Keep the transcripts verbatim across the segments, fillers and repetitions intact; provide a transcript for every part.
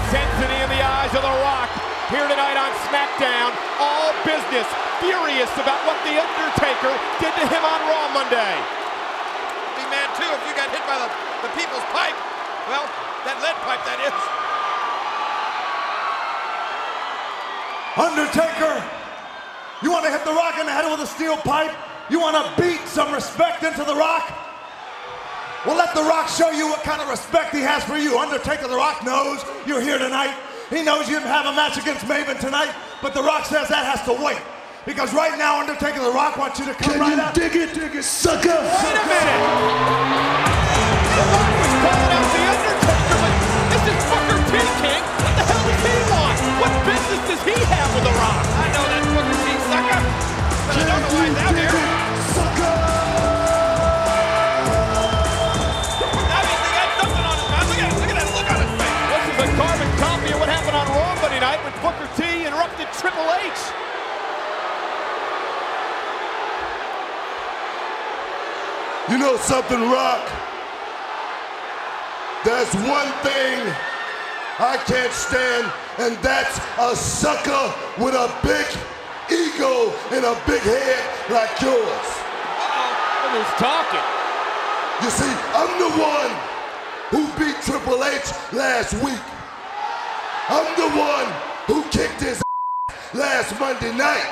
intensity in the eyes of The Rock here tonight on SmackDown. All business, furious about what The Undertaker did to him on Raw Monday. Be mad too if you got hit by the, the people's pipe. Well, that lead pipe, that is. Undertaker, you want to hit The Rock in the head with a steel pipe? You want to beat some respect into The Rock? Well, let The Rock show you what kind of respect he has for you. Undertaker, The Rock knows you're here tonight. He knows you have a match against Maven tonight, but The Rock says that has to wait. Because right now, Undertaker, The Rock wants you to come Can right you out. dig it, dig it, sucker? Wait a minute! The Rock was calling out The Undertaker, but this is Booker T, King. What the hell does he want? What business does he have with The Rock? I know that's Booker T, sucker, but I don't know why he's out here. Sucker! Obviously got something on his mouth. Look at, look at that look on his face. This is a carbon copy of what happened on Raw Monday night when Booker T interrupted Triple H. You know something, Rock? There's one thing I can't stand, and that's a sucker with a big ego and a big head like yours. Uh-oh. Who's talking? You see, I'm the one who beat Triple H last week. I'm the one who kicked his ass last Monday night.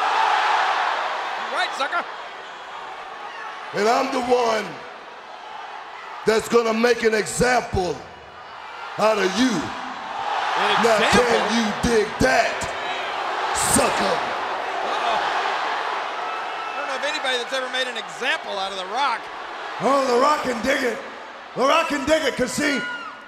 You're right, sucker. And I'm the one that's gonna make an example out of you. An Now example? can you dig that, sucker? Uh-oh. I don't know of anybody that's ever made an example out of The Rock. Oh, The Rock can dig it. The Rock can dig it, because see,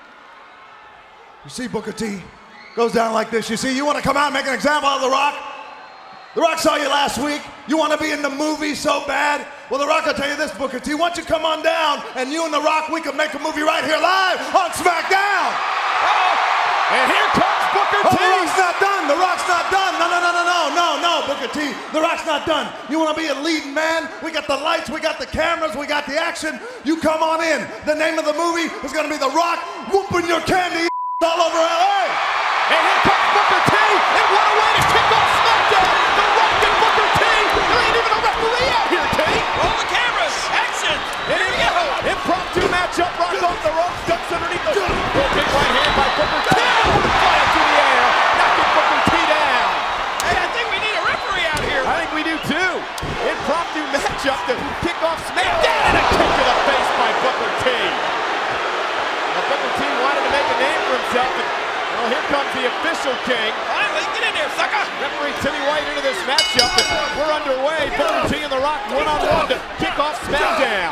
you see Booker T goes down like this. You see, you want to come out and make an example out of The Rock? The Rock saw you last week. You want to be in the movie so bad? Well, The Rock will tell you this, Booker T. Why don't you come on down, and you and The Rock, we can make a movie right here live on SmackDown. Uh-oh. And here comes Booker Oh, T. The Rock's not done. The Rock's not done. No, no, no, no, no, no, no, Booker T. The Rock's not done. You want to be a leading man? We got the lights, we got the cameras, we got the action. You come on in. The name of the movie is going to be The Rock whooping your candy all over L A. And here comes Booker T. And what a way to kick off SmackDown. The Rock and Booker T. There ain't even a referee out here, King. Roll the cameras. Action. And here we go. Impromptu matchup. Rock off the ropes. Ducks underneath the broken right hand by Booker T. Fly up through the air. Knocking Booker T down. Hey, I think we need a referee out here. I think we do too. Impromptu matchup to kick off SmackDown. And a kick to the face by Booker T. Now, Booker T wanted to make a name for himself. But, well, here comes the official, King. Finally, get in there, sucker. Referee Timmy White into this matchup, and we're underway. Booker T and The Rock one-on-one to kick off SmackDown.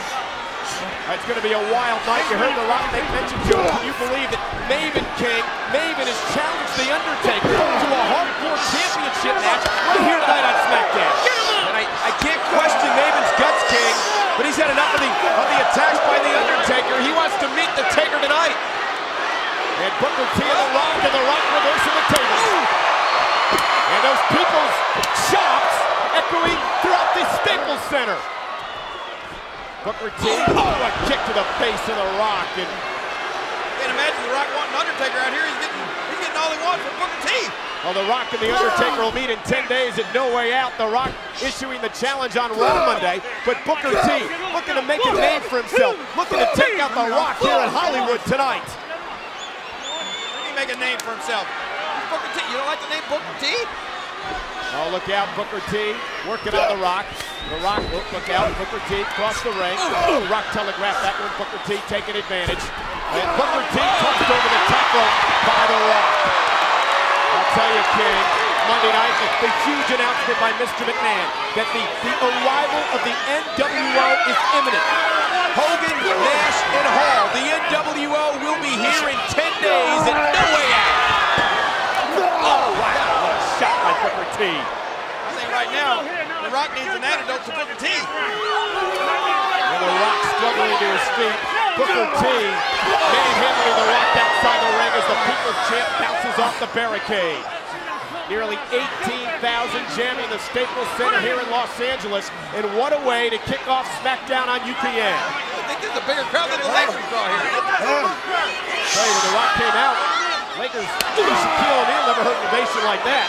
It's going to be a wild night. You heard The Rock make mention, Joe. Can you believe that Maven King, Maven has challenged The Undertaker to a hardcore championship match right here tonight on SmackDown? And I, I can't question Maven's guts, King, but he's had enough of the, of the attacks by The Undertaker. He wants to meet the Taker tonight. And Booker T and The Rock, and The Rock reversing the table. And those people's chops echoing throughout the Staples Center. Booker T, oh, a kick to the face of The Rock. And Can't imagine The Rock wanting Undertaker out here. He's getting, he's getting all he wants from Booker T. well, The Rock and The Undertaker will meet in ten days at No Way Out. The Rock issuing the challenge on Raw Monday. But Booker T looking to make a name for himself, looking to take out The Rock here in Hollywood tonight. He make a name for himself. Booker T. You don't like the name Booker T? Oh, look out, Booker T working on The Rock. The Rock, look, look out, Booker T cross the ring. Oh, Rock telegraphed that one, Booker T taking advantage. And Booker T tossed over the top rope by The Rock. I'll tell you, King, Monday night, the, the huge announcement by Mister McMahon that the, the arrival of the N W O is imminent. Hogan, Nash, and Hall, the N W O will be here in ten days at No Way Out. Oh, wow, what a shot by Booker T. I think right now, The Rock needs an antidote to Booker T. And The Rock struggling to his feet. Booker T manhandling The Rock outside the ring as the People's Champ bounces off the barricade. Nearly eighteen thousand jamming the Staples Center here in Los Angeles. And what a way to kick off SmackDown on U P N. I think there's a bigger crowd than the Lakers draw here. Hey, when The Rock came out, Lakers, Shaquille O'Neal never heard an ovation like that.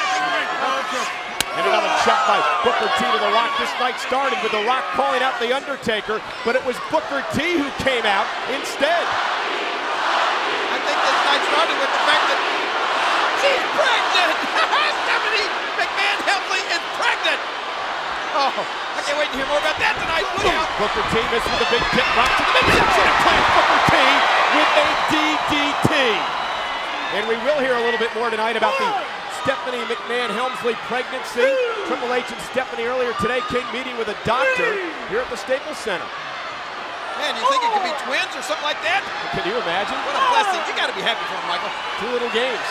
And another shot by Booker T to The Rock. This night started with The Rock calling out The Undertaker, but it was Booker T who came out instead. I think this night started with the fact that she's pregnant! Stephanie McMahon Helmsley is pregnant! Oh, I can't wait to hear more about that tonight. Look out! Booker T misses the big kick, rock to the midsection and plants Booker T with a D D T. And we will hear a little bit more tonight about the Stephanie McMahon Helmsley pregnancy. Triple H and Stephanie earlier today, King meeting with a doctor here at the Staples Center. Man, you think it could be twins or something like that? Can you imagine? What a blessing. You got to be happy for him, Michael. Two little games.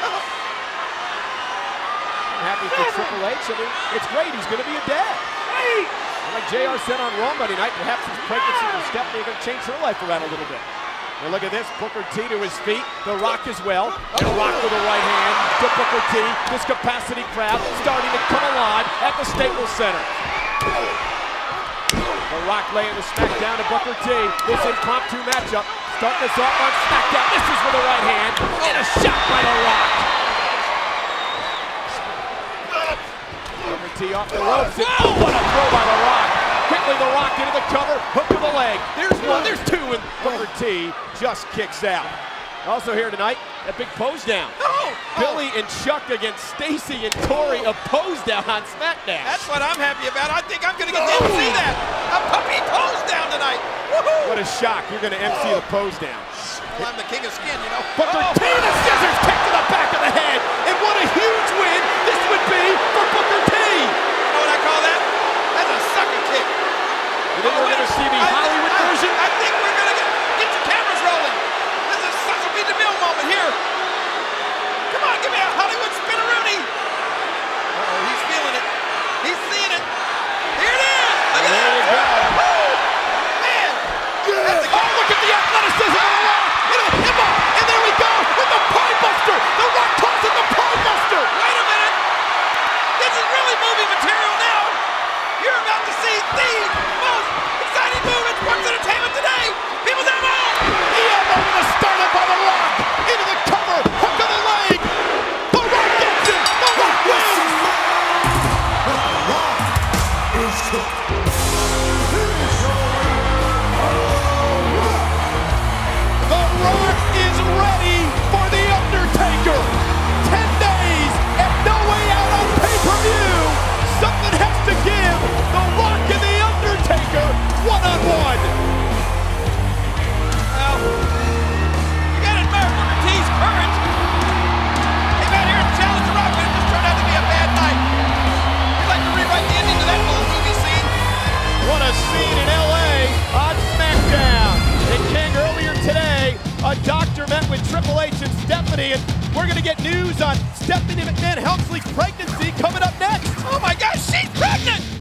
I'm happy for Triple H. I mean, it's great. He's going to be a dad. And like J R said on Raw Monday night, perhaps his pregnancy with Stephanie are going to change her life around a little bit. Now look at this, Booker T to his feet, The Rock as well, and Rock with the right hand to Booker T. This capacity crowd starting to come alive at the Staples Center. The Rock laying the SmackDown to Booker T. This impromptu matchup, starting us off on SmackDown. This is with the right hand, and a shot by The Rock. Booker T off the ropes, and oh, what a throw by The Rock. Quickly, The Rock into the cover, hook to the leg. There's one, there's two, and Booker T just kicks out. Also here tonight, that big pose down. Oh, Billy and Chuck against Stacy and Tori, a pose down on SmackDown. that's what I'm happy about. I think I'm going to get to M C that. A puppy pose down tonight. Woohoo! What a shock, you're going to M C the pose down. Well, I'm the king of skin, you know. Booker Oh. T, the scissors kick to the back of the head, and what a huge win this would be for Booker T. You know what I call that? That's a sucker kick. You think we're going to see the I- Hollywood I- version? I think we're going to get, get your cameras rolling. This is such a beat the mill moment here. Come on, give me a Hollywood spinneroonie. Uh-oh, he's feeling it. He's seeing it. Here it is. Look at There that. you go. Woo! Man. That's a Oh, look at the athleticism of The Rock. Into the hip hop, and there we go with the pie buster. The Rock calls it the pie buster. Wait a minute. This is really movie material now. You're about to see the most exciting move in sports entertainment today. People down there. The elbow with a startup by The Rock. Into the cover, hook of the leg. The Rock gets it. The Rock wins. The Rock is ready for The Undertaker. Ten days and no way out on pay-per-view. Something has to give. The Rock and The Undertaker one-on-one. Well, you gotta admire Booker T's courage. Came out here and challenged The Rock, but it just turned out to be a bad night. You'd like to rewrite the ending to that little movie scene? What a scene in L A on SmackDown. And King, earlier today, a doctor met with Triple H and Stephanie, and we're going to get news on Stephanie McMahon Helmsley's pregnancy coming up next. Oh my gosh, she's pregnant!